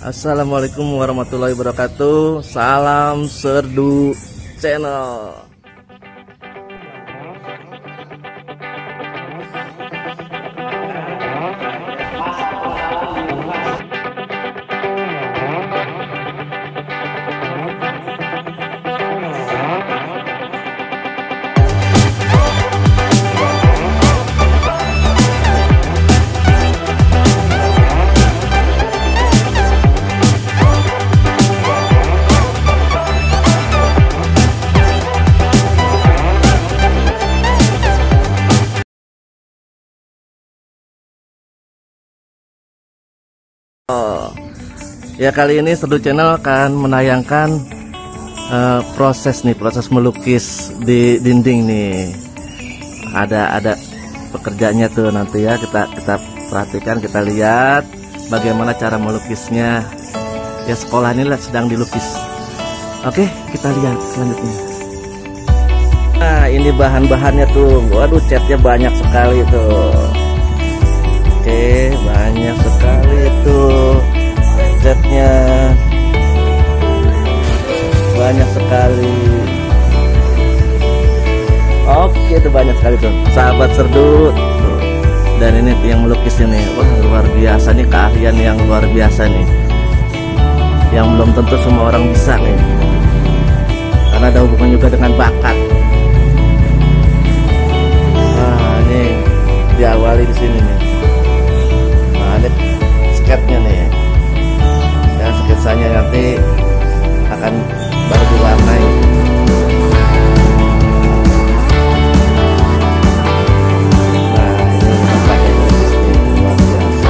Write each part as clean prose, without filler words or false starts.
Assalamualaikum warahmatullahi wabarakatuh. Salam Serdu Channel. Ya, kali ini Serdu Channel akan menayangkan proses melukis di dinding nih. Ada pekerjaannya tuh, nanti ya kita perhatikan, kita lihat bagaimana cara melukisnya. Ya, sekolah ini sedang dilukis. Oke, kita lihat selanjutnya. Nah, ini bahan-bahannya tuh. Waduh, catnya banyak sekali tuh. Oke, banyak sekali tuh. Catnya banyak sekali. Oke, itu banyak sekali tuh, sahabat Serdu. Dan ini yang melukis ini, wah, luar biasa nih, keahlian yang luar biasa nih, yang belum tentu semua orang bisa nih, karena ada hubungan juga dengan bakat. Nah, ini diawali di sini nih. Nah, ini sketnya nih. Sketsanya nanti akan baru diwarnai. Nah, ini nampaknya luar biasa.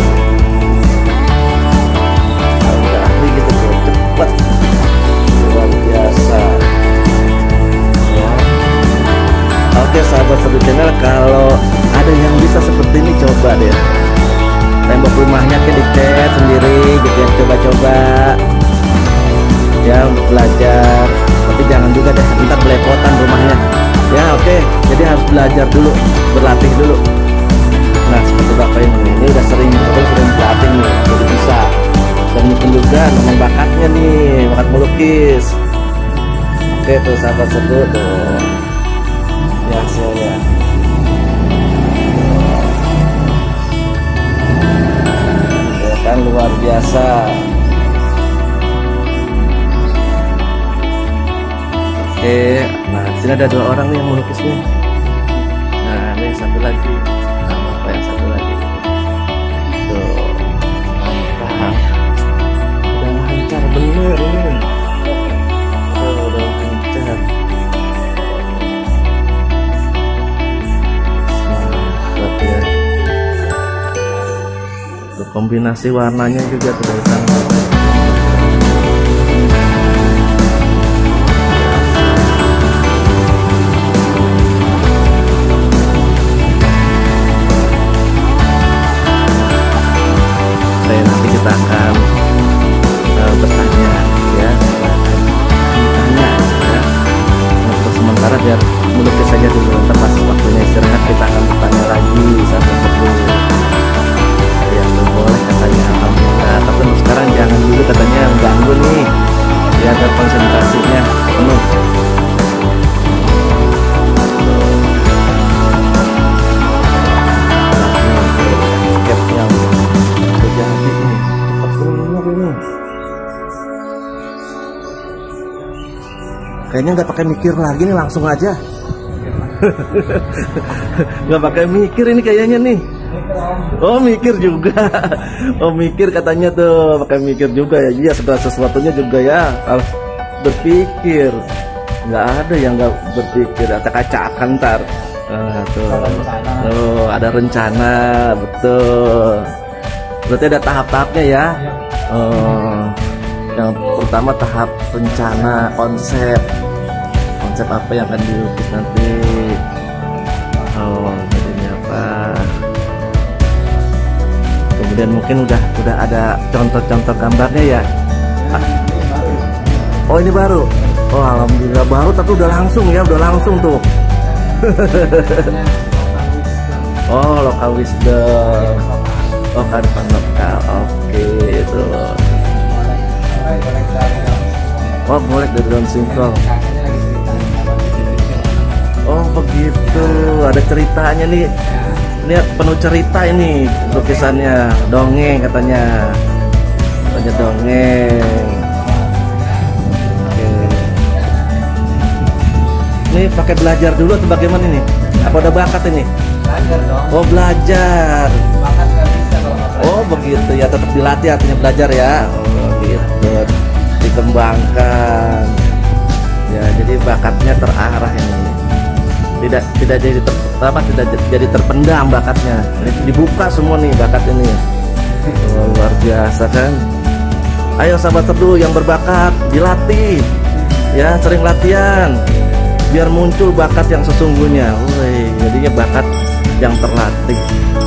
Kalau udah ahli gitu tuh, cepet, luar biasa ya. Oke, sahabat Serdu Channel, kalau ada yang bisa seperti ini, coba deh tembok rumahnya dicat sendiri gitu ya, coba-coba ya, untuk belajar. Tapi jangan juga deh ntar belepotan rumahnya ya. Oke, jadi harus belajar dulu, berlatih dulu. Nah, seperti bapak ini udah sering berlatih nih, jadi bisa. Dan mungkin juga memang bakatnya nih, bakat melukis. Oke tuh, sahabat Serdu tuh ya hasilnya. Kan luar biasa. Oke, nah sini ada 2 orang nih yang melukisnya. Nah, ini satu lagi. Nah, apa yang satu lagi? Tuh, mantap. Udah lancar bener ini. Tuh, udah lancar. Mantap ya. Kombinasi warnanya juga terlihat. Nanti kita akan bertanya ya, tanya ya. Untuk sementara biar melukis saja dulu, nanti pas waktunya istirahat kita akan bertanya lagi sampai sebelum. Ya, boleh katanya, alhamdulillah. Tapi untuk sekarang jangan dulu katanya, ganggu nih ya, agar konsentrasinya penuh. Sketnya udah jadi nih, cepat bener ini. Kayaknya nggak pakai mikir lagi nih, langsung aja. Nggak pakai mikir ini kayaknya nih. Oh, mikir juga. Oh, mikir katanya tuh, pakai mikir juga ya. Iya, segala sesuatunya juga ya harus berpikir. Nggak ada yang nggak berpikir, acak-acakan ntar. Tuh, ada rencana, betul. Berarti ada tahap-tahapnya ya. Yang pertama tahap rencana, konsep apa yang akan dilukis nanti. Jadinya apa? Kemudian mungkin udah ada contoh-contoh gambarnya ya. Oh, ini baru. Oh, alhamdulillah baru, tapi udah langsung ya, udah langsung tuh. Oh, lokal wisdom. Oh, kearifan lokal. Oke, itu. Oh, golek dari daun singkong. Oh begitu, ada ceritanya nih. Ini penuh cerita ini lukisannya, dongeng katanya. Katanya dongeng. Oke. Ini pakai belajar dulu atau bagaimana ini? Apa udah bakat ini? Belajar dong. Oh belajar. Bakat nggak bisa kalau nggak belajar. Oh begitu ya, tetap dilatih artinya belajar ya. Oh gitu, dikembangkan. Ya jadi bakatnya terarah ini. Tidak jadi tidak jadi terpendam bakatnya. Ini dibuka semua nih bakat ini. Oh, luar biasa kan. Ayo sahabat teduh yang berbakat dilatih ya, sering latihan biar muncul bakat yang sesungguhnya. Woi, jadinya bakat yang terlatih.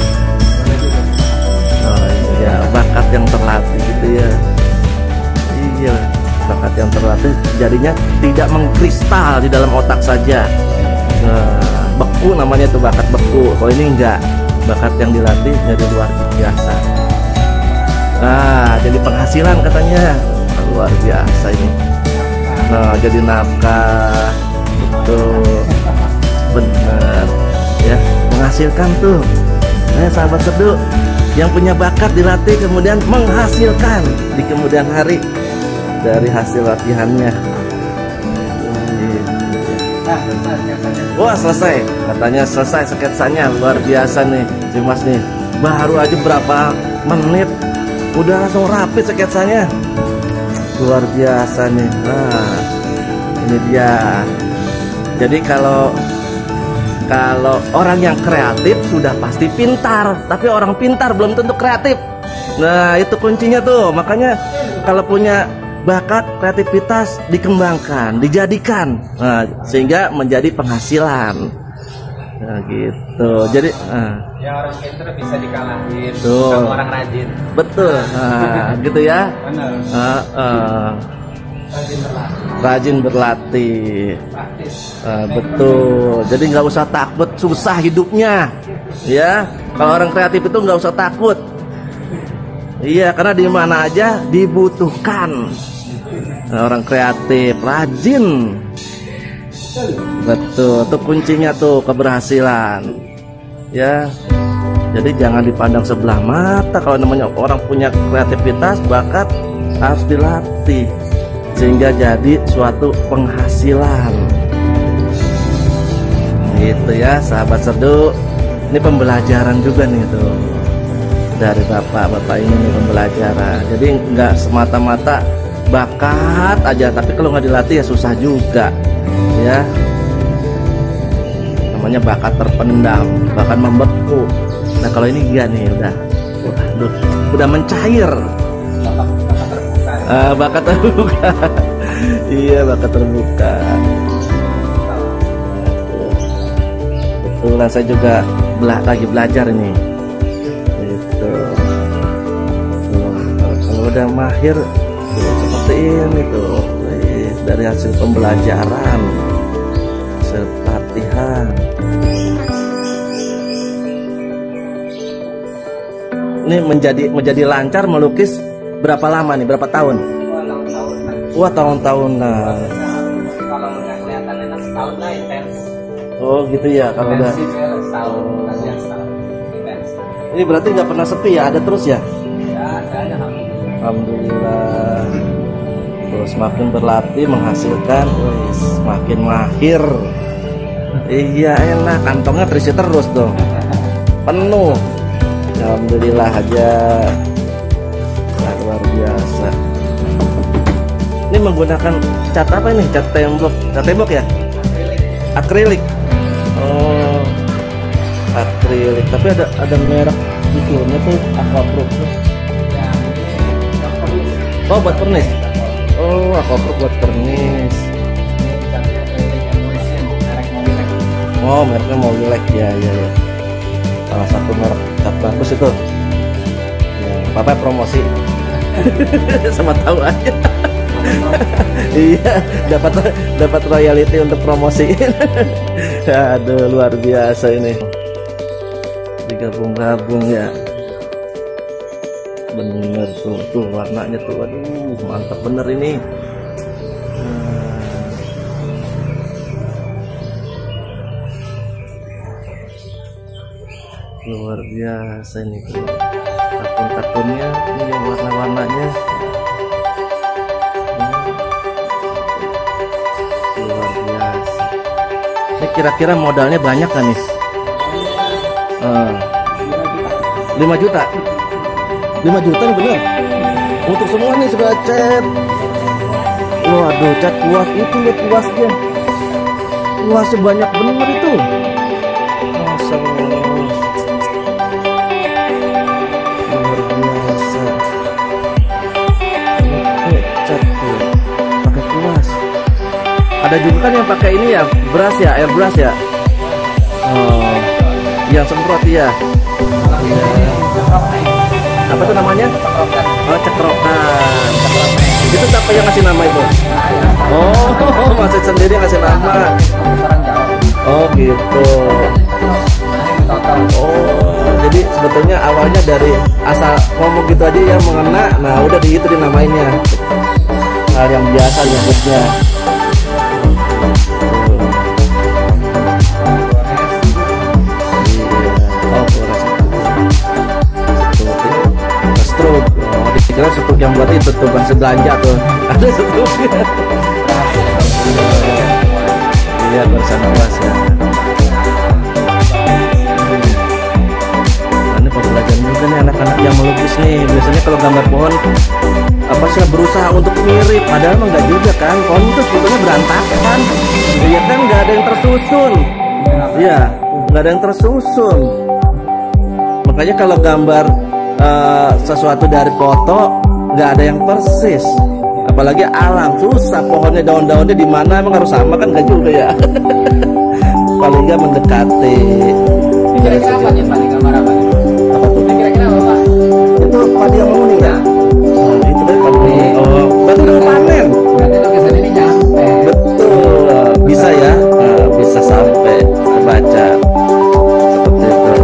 Oh iya, bakat yang terlatih gitu ya. Iya, bakat yang terlatih jadinya tidak mengkristal di dalam otak saja. Beku namanya tuh, bakat beku. Kalau ini enggak, bakat yang dilatih jadi luar biasa. Nah, jadi penghasilan katanya luar biasa ini. Nah, jadi nafkah, betul, bener, ya menghasilkan tuh. Sahabat seduh, yang punya bakat dilatih kemudian menghasilkan di kemudian hari dari hasil latihannya. Wah selesai, katanya selesai sketsanya. Luar biasa nih si Mas nih, baru aja berapa menit udah langsung rapi sketsanya. Luar biasa nih. Nah ini dia. Jadi kalau orang yang kreatif sudah pasti pintar, tapi orang pintar belum tentu kreatif. Nah itu kuncinya tuh. Makanya kalau punya bakat, kreativitas dikembangkan, dijadikan, nah, sehingga menjadi penghasilan. Nah, gitu. Jadi, ya orang pintar bisa dikalahin tuh. sama orang rajin. Betul. Nah, gitu ya. Benar. Rajin berlatih. Praktis. Betul. Jadi nggak usah takut susah hidupnya, ya. Kalau orang kreatif itu nggak usah takut. Iya, karena di mana aja dibutuhkan. Nah, orang kreatif, rajin. Betul, itu kuncinya tuh keberhasilan. Ya. Jadi jangan dipandang sebelah mata. Kalau namanya orang punya kreativitas, bakat, harus dilatih sehingga jadi suatu penghasilan. Gitu ya, sahabat seduh. Ini pembelajaran juga nih tuh. Dari bapak-bapak ini nih pembelajaran. Jadi nggak semata-mata bakat aja, tapi kalau nggak dilatih ya susah juga ya. Namanya bakat terpendam, bahkan membeku. Nah kalau ini enggak nih, udah mencair. Bakat terbuka. Iya, bakat terbuka. Betul, saya juga lagi belajar ini. Gitu. Kalau udah mahir seperti ini tuh, dari hasil pembelajaran, hasil latihan. Ini menjadi lancar melukis berapa lama nih? Berapa tahun? Wah, tahun-tahun. Nah, kalau nggak kelihatan enak setahun lah intens. Oh gitu ya, kalau udah. Setahun, setahun intens. Ini berarti nggak pernah sepi ya? Ada terus ya? Ya, ada. Alhamdulillah. Terus semakin berlatih menghasilkan, semakin mahir. Iya enak, kantongnya terisi terus tuh, penuh. Alhamdulillah aja. Nah, luar biasa. Ini menggunakan cat apa ini? Cat tembok ya? Akrilik. Oh, akrilik. Tapi ada merek di filmnya tuh Aquaproof. Oh buat pernis. Oh Aquaproof buat pernis. Oh mereknya Mobilek ya. Salah satu merek cat bagus itu. Ya, Bapak promosi. Sama tahu aja. Iya, dapat royalty untuk promosi. Aduh luar biasa ini. Digabung-gabung ya. Bener tuh warnanya tuh, aduh mantap bener ini. luar biasa ini tuh. Takun-takunnya ini yang warna-warnanya luar biasa. Ini kira-kira modalnya banyak kan nih? 5 juta. 5 juta nih bener. Untuk semua nih sudah cat. Waduh, cat kuas itu, lihat kuasnya. Kuasnya banyak bener itu. Masa luar biasa. Cat tuh, pakai kuas. Ada juga kan yang pakai ini ya, brush ya, airbrush ya. Oh, yang semprot ya. Apa tuh namanya? Oh, cekrokan. Itu siapa yang ngasih nama itu? Oh, masih sendiri ngasih nama. Oh gitu. Oh, jadi sebetulnya awalnya dari asal ngomong gitu aja ya mengena. Nah, udah di itu dinamainnya. Hal yang biasa nyebutnya. Stroke. Oh, dikira stroke yang buat itu tuh bangsa belanja tuh. Ada stroke. Iya, barusan awas ya. Ini pembelajaran juga nih anak-anak yang melukis nih. Biasanya kalau gambar pohon apa sih berusaha untuk mirip, padahal mah enggak juga kan. Pohon itu sebetulnya berantakan. Iya kan, nggak ada yang tersusun. Iya, nggak ada yang tersusun. Makanya kalau gambar sesuatu dari foto nggak ada yang persis, apalagi alam susah. Pohonnya daun-daunnya di mana emang harus sama kan, nggak juga ya. Paling nggak mendekati. Kira-kira apa nih, Pak? Gambar apa nih? Apa tuh? Kira-kira apa, Pak? Itu padi yang mau nih ya. Nah, itu dari padi. Oh, berarti udah panen. Berarti lukisan ini nyampe. Betul, bisa ya. Nah, bisa sampai kebaca seperti itu.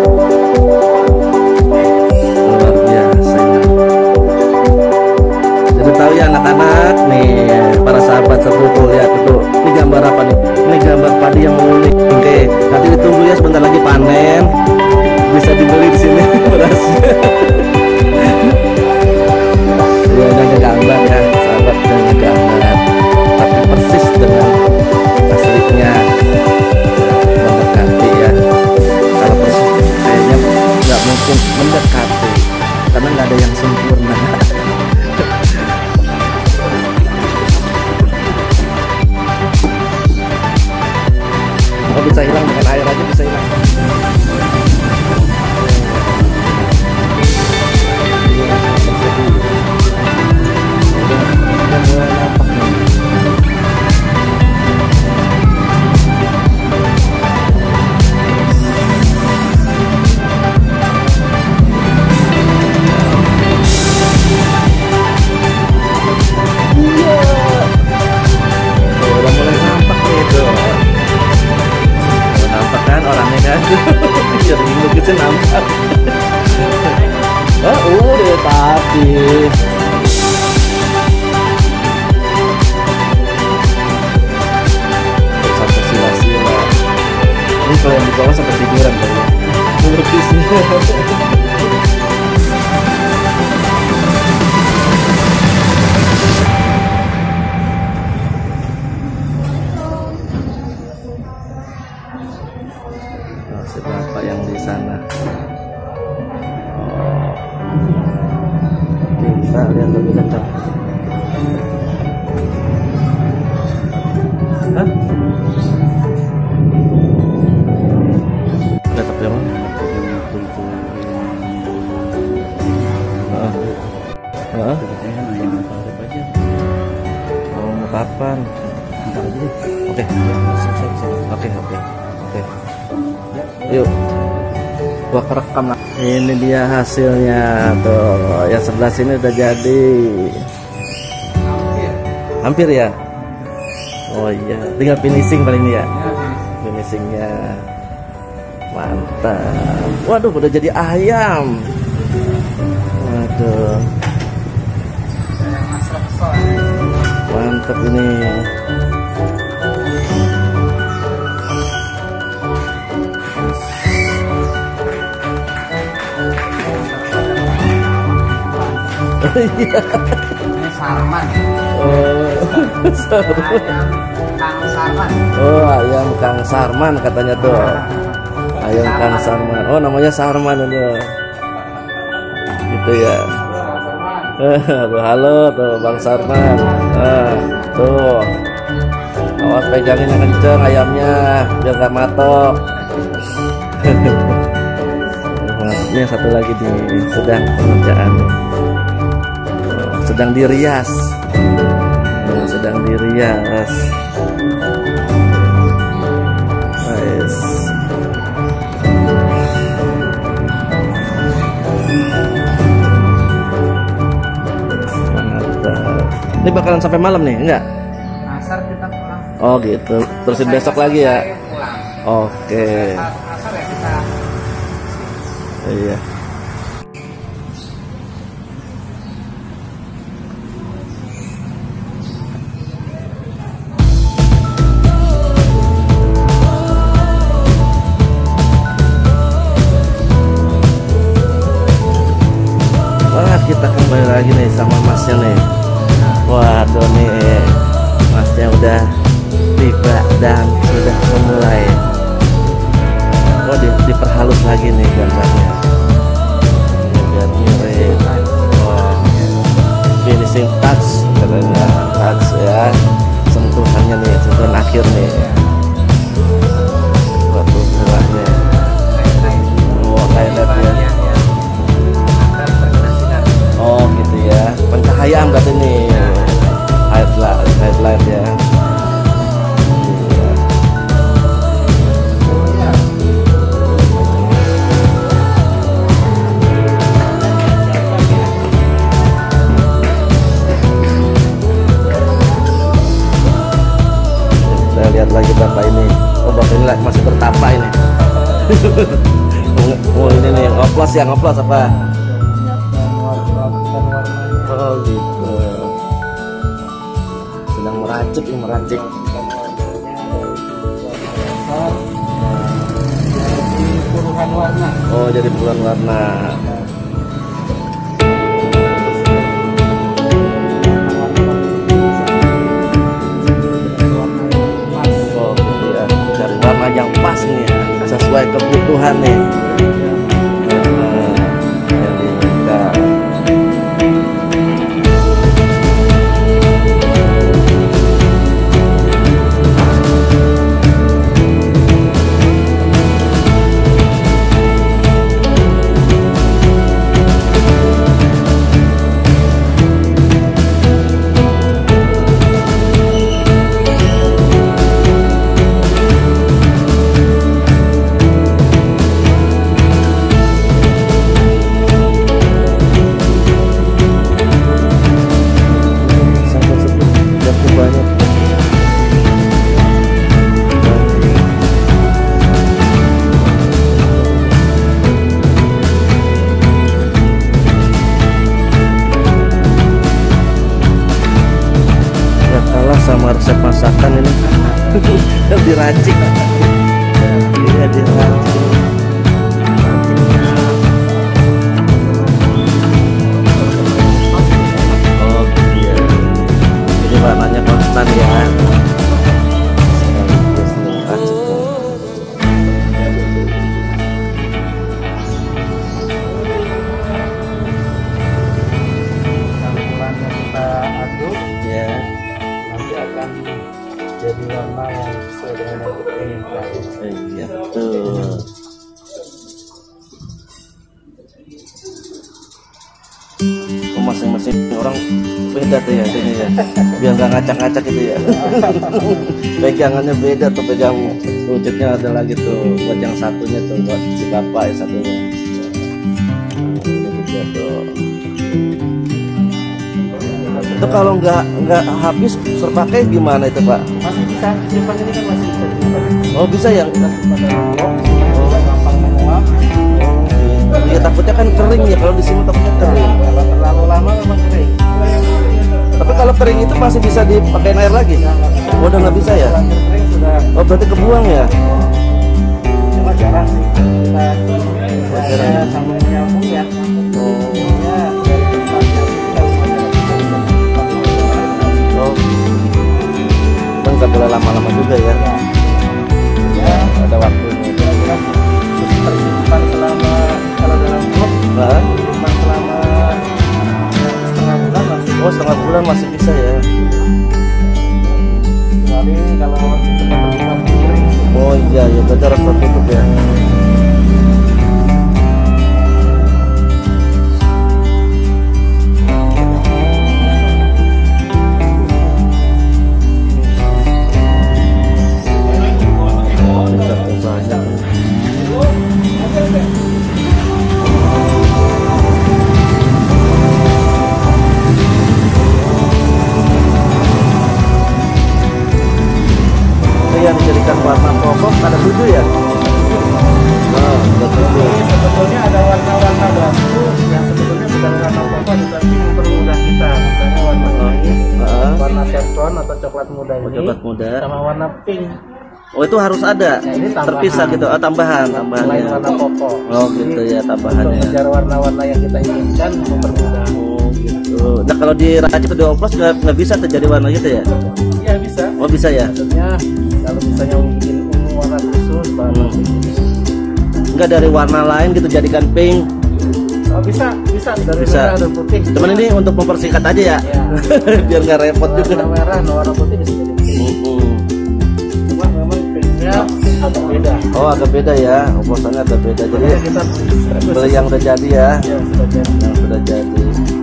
Luar biasa ya. Jadi tahu ya anak-anak nih, para sahabat sepupu, lihat itu. Ini gambar apa nih? Ini gambar padi yang mengulik. Oke, nanti ditunggu ya, sebentar lagi panen. Bisa dibeli di sini berasnya. Dia hanya gambar ya, sahabat, hanya gambar, tapi persis dengan aslinya mendekati ya. Kalau persis kayaknya nggak mungkin mendekati, karena nggak ada yang sempurna. Oh, bisa hilang dengan air aja, bisa hilang. Udah mulai nampak nih tuh. Nampak kan orangnya kan? Jadi lukisnya nampak. Oh, udah tadi. Sampai sila-sila. Ini kalau yang di bawah sampai tiduran kayaknya. Lukisnya. Si bapak yang di sana. Oh. Kita lihat lebih dekat. Hah? Lihat apa yang mana? Oh, mau kapan? Oke. Oke. Yuk, gua kerekam lah. Ini dia hasilnya tuh. Yang sebelah sini udah jadi. Hampir ya. Oh iya, tinggal finishing paling ya. Finishingnya mantap. Waduh, udah jadi ayam. Waduh, mantap ini. Ini Sarman. Oh, Kang Sarman. oh ayam Kang Sarman katanya tuh. Ayam Kang Sarman. Oh namanya Sarman itu. Gitu ya. Halo tuh Bang Sarman. Tuh. Awas pegangin yang kenceng ayamnya biar gak matok. Ini satu lagi sedang pengerjaan. Sedang dirias. Sedang dirias. Nice. Mantap. Ini bakalan sampai malam nih, enggak? Asar kita pulang. Oh gitu. Terusin besok lagi ya. Pulang. Oke. Asar ya kita. Iya. Wah, kita kembali lagi nih sama masnya nih. Waduh nih, masnya udah tiba dan sudah memulai. Oh, diperhalus lagi nih gambarnya. Biar mirip. Wah, finishing touch katanya, touch ya. Sentuhannya nih, sentuhan akhir nih. Waduh, cerahnya. Oh, highlight ya. Oh gitu ya, pencahayaan berarti nih, highlight ya. Kita lihat lagi bapak ini. Oh bapak ini masih bertapa ini. Oh ini nih, ngoplos ya, ngoplos apa? Oh gitu. Sedang meracik nih, meracik. Jadi puluhan warna. Oh jadi puluhan warna. Oh gitu ya. Cari warna yang pas nih ya, sesuai kebutuhan nih. Yang diinginkan. Sama resep masakan ini diracik, iya diracik. Oh iya, jadi warnanya konstan ya. Campurannya kita aduk. Ya. Jadi warna yang sesuai dengan yang kita inginkan. Iya betul. Oh, masing-masing orang beda tuh ya ini ya. Biar nggak ngacak-ngacak gitu ya. Pegangannya beda tuh, pegang wujudnya ada lagi tuh. Buat yang satunya tuh, buat si bapak yang satunya. Ini juga tuh. Itu kalau nggak habis terpakai gimana itu Pak? Masih bisa simpan, ini kan masih bisa simpan. Oh bisa ya? Kita simpan dalam box, gampang menguap. Iya takutnya kan kering ya, kalau disimpan takutnya kering. Kalau terlalu lama memang kering. Tapi kalau kering itu masih bisa dipakai air lagi? Oh, udah nggak bisa ya? Kering sudah. Oh berarti kebuang ya? Cuma jarang sih. Kita sambung nyambung ya. Oh. Ya dari tempatnya. nggak boleh lama-lama juga ya. Ya, ada waktunya. Terus tersimpan selama, kalau dalam blok tersimpan selama setengah bulan masih. Oh, setengah bulan masih bisa ya. Kecuali kalau tersimpan kering. Oh iya, ya berarti harus tertutup ya. Yang dijadikan warna pokok ada 7 ya? Nah, ada 7. Ini sebetulnya ada warna-warna baru yang sebetulnya bukan warna pokok, tetapi mempermudah kita. Misalnya warna ini, warna saffron atau coklat muda ini, Coklat muda. sama warna pink. Oh, itu harus ada. Ya, ini tambahan. Terpisah gitu. Oh, tambahan Selain warna pokok. Oh, gitu ya Untuk tambahannya. mengejar warna-warna yang kita inginkan mempermudah. Oh, gitu. Nah, kalau diracik atau dioplos nggak bisa terjadi warna gitu ya? Iya bisa. Oh, bisa ya? Maksudnya kalau misalnya bikin ungu warna khusus, warna pink ini. Enggak dari warna lain gitu jadikan pink. Oh, bisa dari Bisa. merah dan putih. Cuman ini untuk mempersingkat aja ya. Ya. Biar nggak repot Warna juga. merah, warna putih bisa jadi pink. Cuma memang pinknya agak beda. Oh, agak beda ya. Oplosannya agak beda. Jadi Makanya kita beli yang udah jadi ya. ya, sudah jadi. Yang sudah jadi.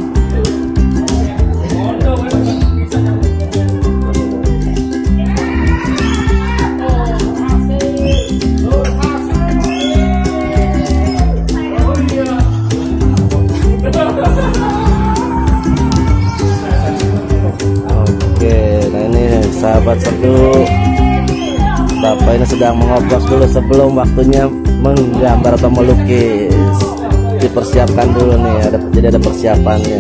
Oke, nah ini sahabat seduh, Bapak ini sedang mengoplos dulu sebelum waktunya menggambar atau melukis. Dipersiapkan dulu nih, jadi ada persiapannya.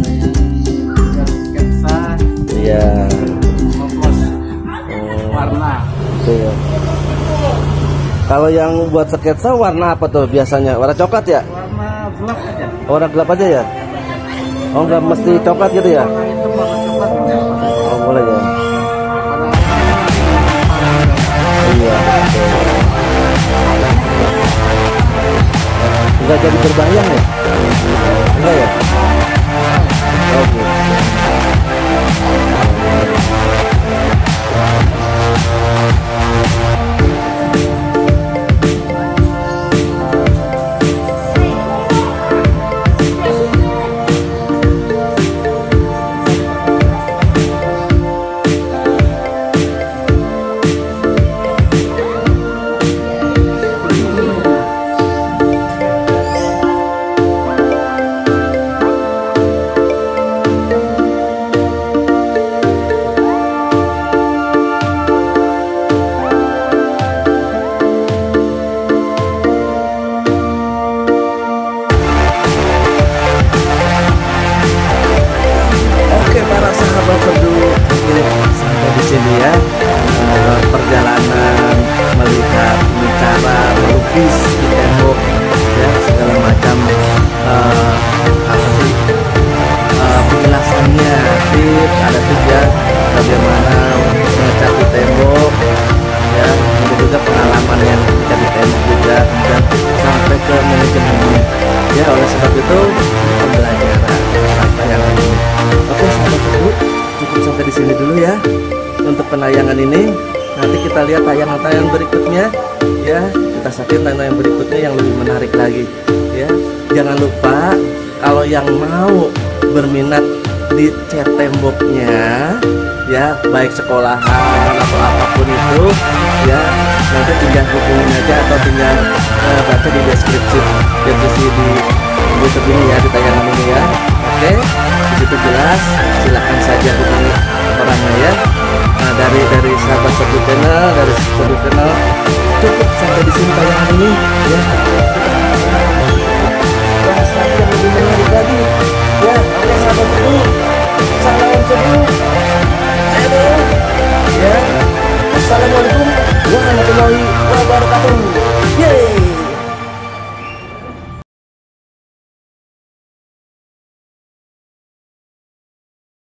Sketsa, Iya. oplos, warna. Gitu ya. Kalau yang buat sketsa warna apa tuh biasanya? Warna coklat ya? Warna gelap aja. Warna gelap aja ya? Oh, nggak mesti coklat gitu ya? Warna hitam, warna coklat boleh. Oh, boleh ya? Iya, betul. Enggak jadi berbayang ya? Enggak ya? Oh, gitu. Oke para sahabat seduh, ini sampai di sini ya perjalanan melihat cara melukis di tembok ya segala macam apa sih penjelasannya, tips ada tips ya bagaimana mengecat di tembok ya, ada juga pengalaman yang mengecat di tembok juga dan sampai ke manajemennya ya. Oleh sebab itu pembelajaran apa yang ini. Oke sahabat seduh, cukup sampai di sini dulu ya untuk penayangan ini. Nanti kita lihat tayangan-tayangan berikutnya ya. Kita saksikan tayangan berikutnya yang lebih menarik lagi ya. Jangan lupa kalau yang mau berminat di cat temboknya ya, baik sekolahan atau apapun itu ya, nanti tinggal hubungin aja atau tinggal baca di deskripsi di YouTube ini ya, di tayangan ini ya. Oke, disitu jelas, silahkan saja hubungi orangnya ya. Nah, dari sahabat seduh channel, dari seduh channel cukup sampai di sini tayangan ini ya.